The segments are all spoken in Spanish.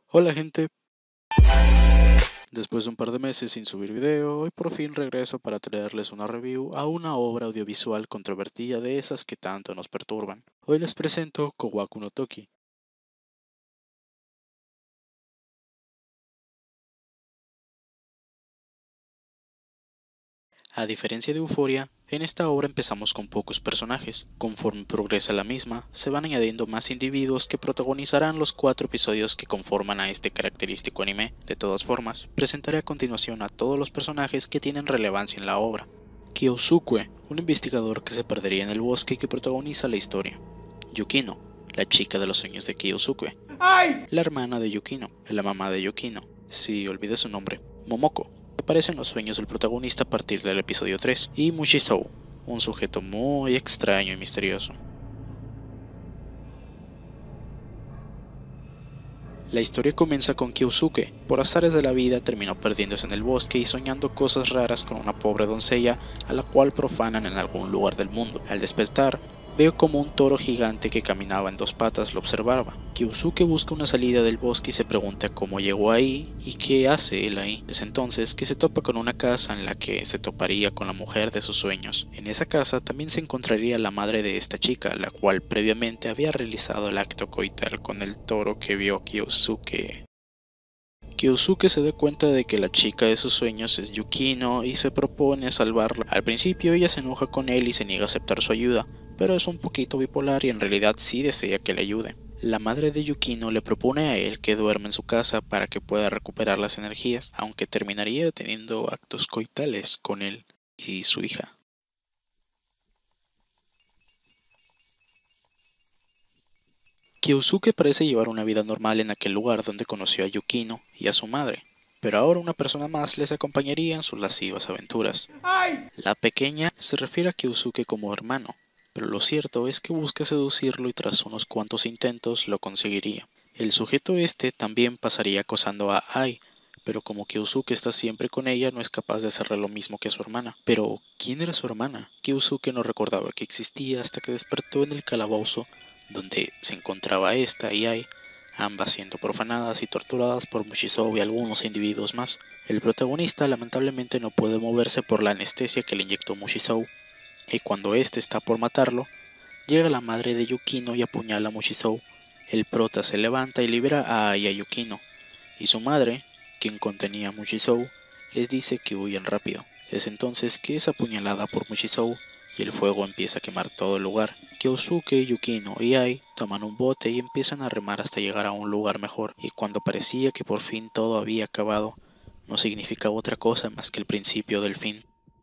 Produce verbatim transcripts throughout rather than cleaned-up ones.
Hola gente, después de un par de meses sin subir video, hoy por fin regreso para traerles una review a una obra audiovisual controvertida de esas que tanto nos perturban. Hoy les presento Kowaku no Toki. A diferencia de Euphoria, en esta obra empezamos con pocos personajes. Conforme progresa la misma, se van añadiendo más individuos que protagonizarán los cuatro episodios que conforman a este característico anime. De todas formas, presentaré a continuación a todos los personajes que tienen relevancia en la obra. Kyosuke, un investigador que se perdería en el bosque y que protagoniza la historia. Yukino, la chica de los sueños de Kyosuke. ¡Ay! La hermana de Yukino, la mamá de Yukino. Sí, olvidé su nombre. Momoko, que aparece en los sueños del protagonista a partir del episodio tres. Y Mushizou, un sujeto muy extraño y misterioso. La historia comienza con Kyosuke. Por azares de la vida terminó perdiéndose en el bosque y soñando cosas raras con una pobre doncella a la cual profanan en algún lugar del mundo. Al despertar, veo como un toro gigante que caminaba en dos patas lo observaba. Kyosuke busca una salida del bosque y se pregunta cómo llegó ahí y qué hace él ahí. Es entonces que se topa con una casa en la que se toparía con la mujer de sus sueños. En esa casa también se encontraría la madre de esta chica, la cual previamente había realizado el acto coital con el toro que vio Kyosuke. Kyosuke se da cuenta de que la chica de sus sueños es Yukino y se propone salvarla. Al principio ella se enoja con él y se niega a aceptar su ayuda, pero es un poquito bipolar y en realidad sí desea que le ayude. La madre de Yukino le propone a él que duerma en su casa para que pueda recuperar las energías, aunque terminaría teniendo actos coitales con él y su hija. Kyosuke parece llevar una vida normal en aquel lugar donde conoció a Yukino y a su madre, pero ahora una persona más les acompañaría en sus lascivas aventuras. ¡Ay! La pequeña se refiere a Kyosuke como hermano, pero lo cierto es que busca seducirlo y tras unos cuantos intentos lo conseguiría. El sujeto este también pasaría acosando a Ai, pero como Kyosuke está siempre con ella no es capaz de hacerle lo mismo que a su hermana. Pero, ¿quién era su hermana? Kyosuke no recordaba que existía hasta que despertó en el calabozo donde se encontraba esta y Ai, ambas siendo profanadas y torturadas por Mushizou y algunos individuos más. El protagonista lamentablemente no puede moverse por la anestesia que le inyectó Mushizou, y cuando este está por matarlo, llega la madre de Yukino y apuñala a Mushizou. El prota se levanta y libera a Ai y a Yukino, y su madre, quien contenía a Mushizou, les dice que huyan rápido. Es entonces que es apuñalada por Mushizou y el fuego empieza a quemar todo el lugar. Kyosuke, Yukino y Ai toman un bote y empiezan a remar hasta llegar a un lugar mejor, y cuando parecía que por fin todo había acabado, no significaba otra cosa más que el principio del fin.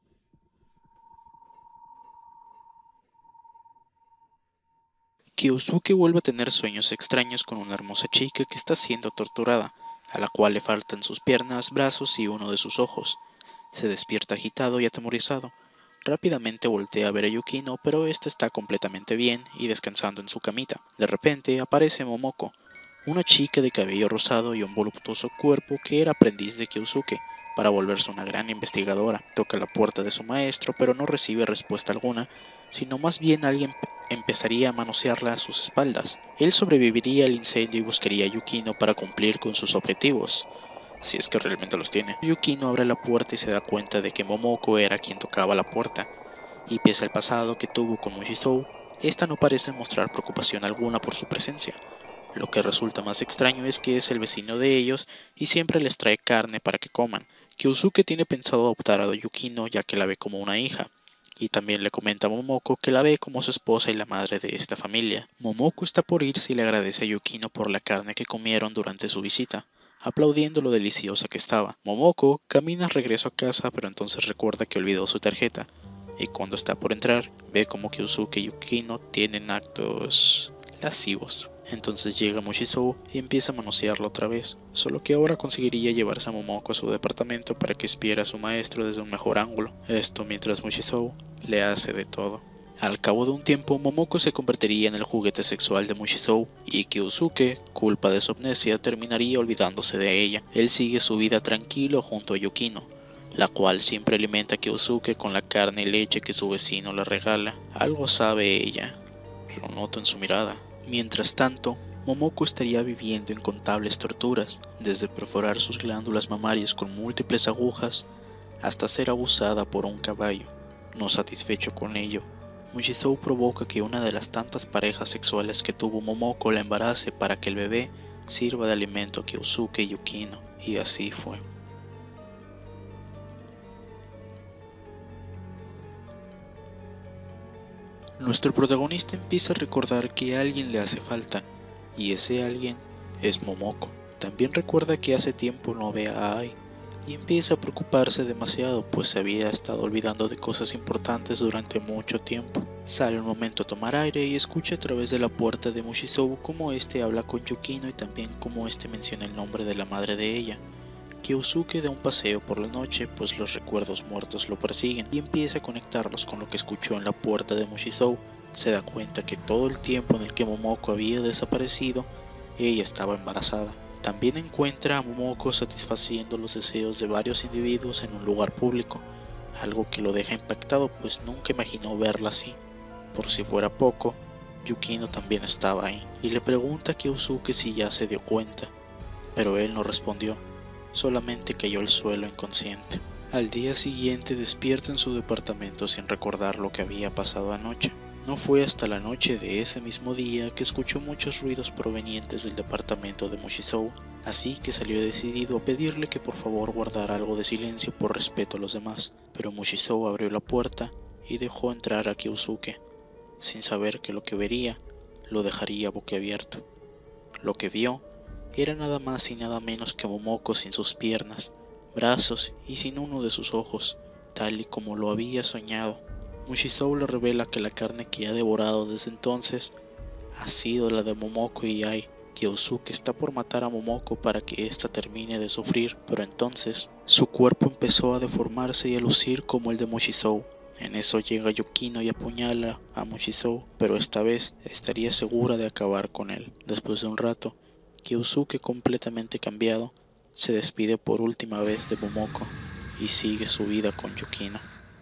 Kyosuke vuelve a tener sueños extraños con una hermosa chica que está siendo torturada, a la cual le faltan sus piernas, brazos y uno de sus ojos. Se despierta agitado y atemorizado. Rápidamente voltea a ver a Yukino, pero ésta está completamente bien y descansando en su camita. De repente aparece Momoko, una chica de cabello rosado y un voluptuoso cuerpo que era aprendiz de Kyosuke para volverse una gran investigadora. Toca la puerta de su maestro, pero no recibe respuesta alguna, sino más bien alguien empezaría a manosearla a sus espaldas. Él sobreviviría al incendio y buscaría a Yukino para cumplir con sus objetivos, si es que realmente los tiene. Yukino abre la puerta y se da cuenta de que Momoko era quien tocaba la puerta, y pese al pasado que tuvo con Mushizou, esta no parece mostrar preocupación alguna por su presencia. Lo que resulta más extraño es que es el vecino de ellos y siempre les trae carne para que coman. Kyosuke tiene pensado adoptar a Yukino ya que la ve como una hija, y también le comenta a Momoko que la ve como su esposa y la madre de esta familia. Momoko está por irse y le agradece a Yukino por la carne que comieron durante su visita, aplaudiendo lo deliciosa que estaba. Momoko camina regreso a casa, pero entonces recuerda que olvidó su tarjeta, y cuando está por entrar, ve como Kyosuke y Yukino tienen actos lascivos. Entonces llega Mushizou y empieza a manosearlo otra vez, solo que ahora conseguiría llevarse a Momoko a su departamento para que espiara a su maestro desde un mejor ángulo. Esto mientras Mushizou le hace de todo. Al cabo de un tiempo, Momoko se convertiría en el juguete sexual de Mushizou, y Kyosuke, culpa de su amnesia, terminaría olvidándose de ella. Él sigue su vida tranquilo junto a Yukino, la cual siempre alimenta a Kyosuke con la carne y leche que su vecino le regala. Algo sabe ella, lo noto en su mirada. Mientras tanto, Momoko estaría viviendo incontables torturas, desde perforar sus glándulas mamarias con múltiples agujas hasta ser abusada por un caballo. No satisfecho con ello, Mushizou provoca que una de las tantas parejas sexuales que tuvo Momoko la embarace para que el bebé sirva de alimento a Kyosuke y Yukino, y así fue. Nuestro protagonista empieza a recordar que a alguien le hace falta, y ese alguien es Momoko. También recuerda que hace tiempo no ve a Ai, y empieza a preocuparse demasiado, pues se había estado olvidando de cosas importantes durante mucho tiempo. Sale un momento a tomar aire y escucha a través de la puerta de Mushizou cómo este habla con Yukino y también cómo este menciona el nombre de la madre de ella. Kyosuke da un paseo por la noche, pues los recuerdos muertos lo persiguen, y empieza a conectarlos con lo que escuchó en la puerta de Mushizou. Se da cuenta que todo el tiempo en el que Momoko había desaparecido, ella estaba embarazada. También encuentra a Momoko satisfaciendo los deseos de varios individuos en un lugar público, algo que lo deja impactado, pues nunca imaginó verla así. Por si fuera poco, Yukino también estaba ahí, y le pregunta a Kyosuke si ya se dio cuenta, pero él no respondió. Solamente cayó al suelo inconsciente. Al día siguiente despierta en su departamento sin recordar lo que había pasado anoche. No fue hasta la noche de ese mismo día que escuchó muchos ruidos provenientes del departamento de Mushizou, así que salió decidido a pedirle que por favor guardara algo de silencio por respeto a los demás, pero Mushizou abrió la puerta y dejó entrar a Kyosuke, sin saber que lo que vería lo dejaría boquiabierto. Lo que vio era nada más y nada menos que Momoko sin sus piernas, brazos y sin uno de sus ojos, tal y como lo había soñado. Mushizou le revela que la carne que ha devorado desde entonces ha sido la de Momoko y Ai. Kyosuke está por matar a Momoko para que ésta termine de sufrir, pero entonces su cuerpo empezó a deformarse y a lucir como el de Mushizou. En eso llega Yukino y apuñala a Mushizou, pero esta vez estaría segura de acabar con él. Después de un rato, Kyosuke, completamente cambiado, se despide por última vez de Momoko y sigue su vida con Yukino.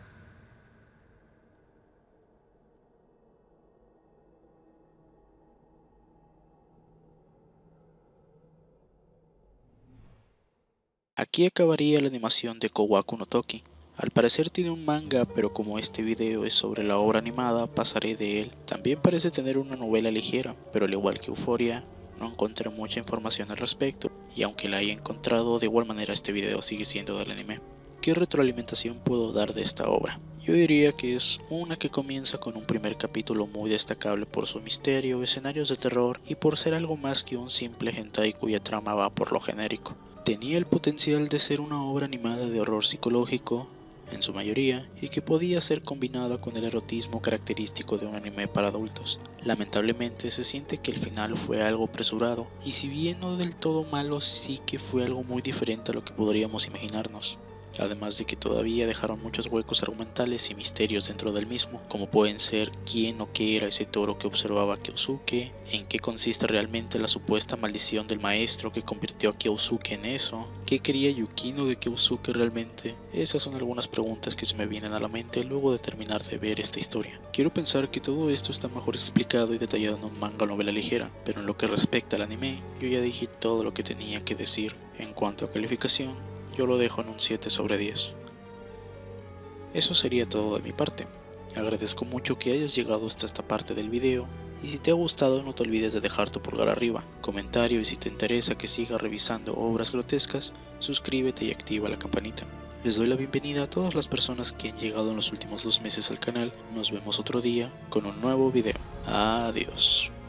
Aquí acabaría la animación de Kowaku no Toki. Al parecer tiene un manga, pero como este video es sobre la obra animada, pasaré de él. También parece tener una novela ligera, pero al igual que Euphoria, no encontré mucha información al respecto, y aunque la haya encontrado, de igual manera este video sigue siendo del anime. ¿Qué retroalimentación puedo dar de esta obra? Yo diría que es una que comienza con un primer capítulo muy destacable por su misterio, escenarios de terror y por ser algo más que un simple hentai cuya trama va por lo genérico. Tenía el potencial de ser una obra animada de horror psicológico, en su mayoría, y que podía ser combinada con el erotismo característico de un anime para adultos. Lamentablemente se siente que el final fue algo apresurado, y si bien no del todo malo, sí que fue algo muy diferente a lo que podríamos imaginarnos. Además de que todavía dejaron muchos huecos argumentales y misterios dentro del mismo, como pueden ser quién o qué era ese toro que observaba a Kyosuke, en qué consiste realmente la supuesta maldición del maestro que convirtió a Kyosuke en eso, qué quería Yukino de Kyosuke realmente. Esas son algunas preguntas que se me vienen a la mente luego de terminar de ver esta historia. Quiero pensar que todo esto está mejor explicado y detallado en un manga o novela ligera, pero en lo que respecta al anime, yo ya dije todo lo que tenía que decir. En cuanto a calificación, yo lo dejo en un siete sobre diez. Eso sería todo de mi parte. Agradezco mucho que hayas llegado hasta esta parte del video, y si te ha gustado no te olvides de dejar tu pulgar arriba, comentario, y si te interesa que siga revisando obras grotescas, suscríbete y activa la campanita. Les doy la bienvenida a todas las personas que han llegado en los últimos dos meses al canal. Nos vemos otro día con un nuevo video. Adiós.